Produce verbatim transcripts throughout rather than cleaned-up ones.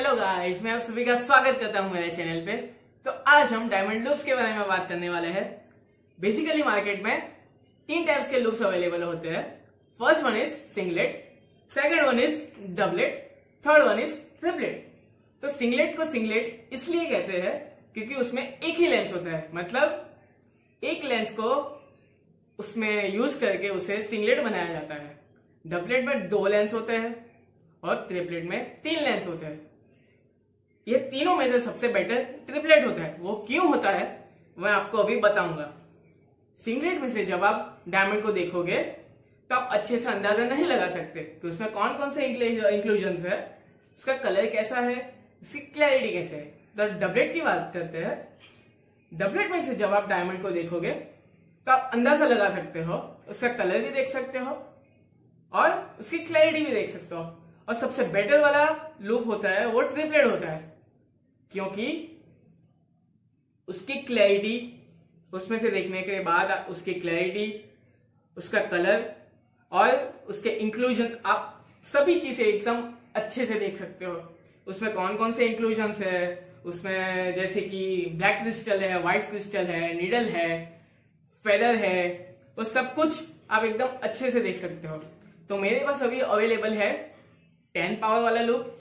Hello guys, मैं आप सभी का स्वागत करता हूं मेरे चैनल पे। तो आज हम डायमंड लूप्स के बारे में बात करने वाले हैं। बेसिकली मार्केट में तीन टाइप्स के लूप्स अवेलेबल होते हैं। First one is singlet, second one is doublet, third one is triplet. तो सिंगलेट को सिंगलेट इसलिए कहते हैं क्योंकि उसमें एक ही लेंस होता है, मतलब एक लेंस को उसमें यूज करके उसे सिंगलेट बनाया जाता है। डबलेट में दो लेंस होते हैं और ट्रिपलेट में तीन लेंस होते हैं। ये तीनों में से सबसे बेटर ट्रिपलेट होता है। वो क्यों होता है मैं आपको अभी बताऊंगा। सिंगलेट में से जब आप डायमंड को देखोगे तो आप अच्छे से अंदाजा नहीं लगा सकते कि उसमें कौन कौन से इंक्लूजन है, उसका कलर कैसा है, उसकी क्लैरिटी कैसे है। तो डबलेट की बात करते हैं। डबलेट में से जब आप डायमंड को देखोगे तो आप अंदाजा लगा सकते हो, उसका कलर भी देख सकते हो और उसकी क्लैरिटी भी देख सकते हो। और सबसे बेटर वाला लूप होता है वो ट्रिपलेट होता है, क्योंकि उसकी क्लैरिटी, उसमें से देखने के बाद उसकी क्लैरिटी, उसका कलर और उसके इंक्लूजन, आप सभी चीजें एकदम अच्छे से देख सकते हो। उसमें कौन कौन से इंक्लूजन है, उसमें जैसे कि ब्लैक क्रिस्टल है, व्हाइट क्रिस्टल है, नीडल है, फेदर है, वो सब कुछ आप एकदम अच्छे से देख सकते हो। तो मेरे पास अभी अवेलेबल है टेन पावर वाला लूप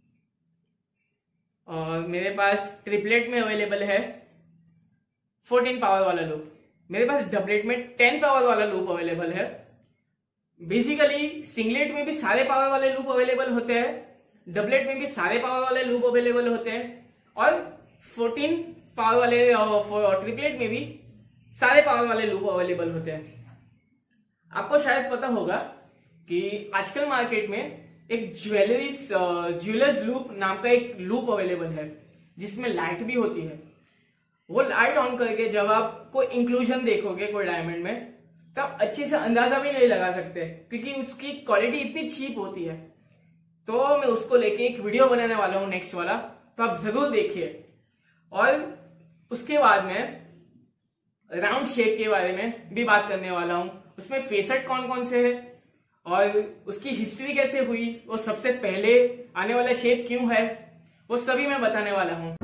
और मेरे पास ट्रिपलेट में अवेलेबल है फोर्टीन पावर वाला लूप। मेरे पास डबलेट में टेन पावर वाला लूप अवेलेबल है। बेसिकली सिंगलेट में भी सारे पावर वाले लूप अवेलेबल होते हैं, डबलेट में भी सारे पावर वाले लूप अवेलेबल होते हैं और फोर्टीन पावर वाले ट्रिपलेट में भी सारे पावर वाले लूप अवेलेबल होते हैं। आपको शायद पता होगा कि आजकल मार्केट में एक ज्वेलरी ज्वेलर्स लूप नाम का एक लूप अवेलेबल है जिसमें लाइट भी होती है। वो लाइट ऑन करके जब आप कोई इंक्लूजन देखोगे कोई डायमंड में तब अच्छे से अंदाजा भी नहीं लगा सकते क्योंकि उसकी क्वालिटी इतनी चीप होती है। तो मैं उसको लेके एक वीडियो बनाने वाला हूं नेक्स्ट वाला, तो आप जरूर देखिए। और उसके बाद में राउंड शेप के बारे में भी बात करने वाला हूं। उसमें फेसेट कौन कौन से है और उसकी हिस्ट्री कैसे हुई, वो सबसे पहले आने वाला शेप क्यों है, वो सभी मैं बताने वाला हूं।